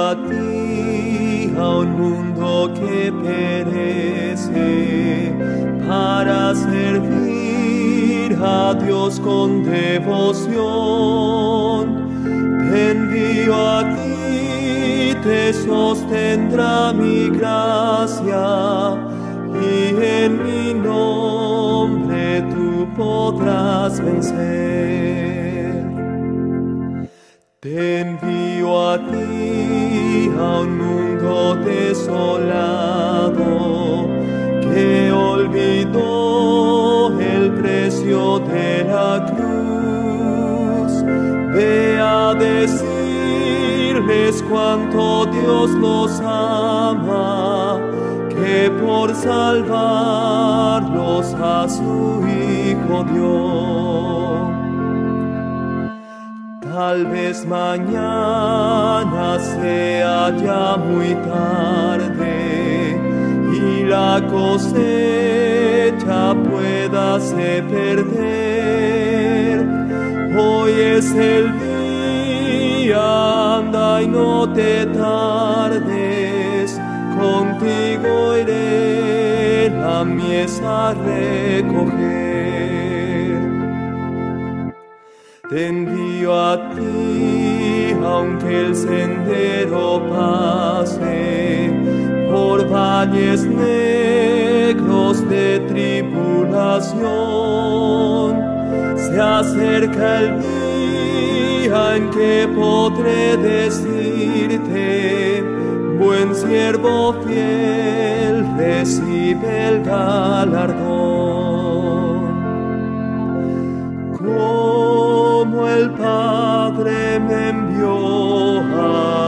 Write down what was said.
a ti, a un mundo que perece, para servir a Dios con devoción. Te envío a ti, te sostendrá mi gracia, y en mi nombre tú podrás vencer. Te envío a ti, a un mundo desolado, que olvidó el precio de la cruz. Ve a decirles cuánto Dios los ama, que por salvarlos a su Hijo dio. Tal vez mañana sea ya muy tarde y la cosecha puedase perder. Hoy es el día, anda y no te tardes, contigo iré la mies a recoger. Te envío a ti, aunque el sendero pase por valles negros de tribulación. Se acerca el día en que podré decirte: buen siervo fiel, recibe el galardón. Como el Padre me envió a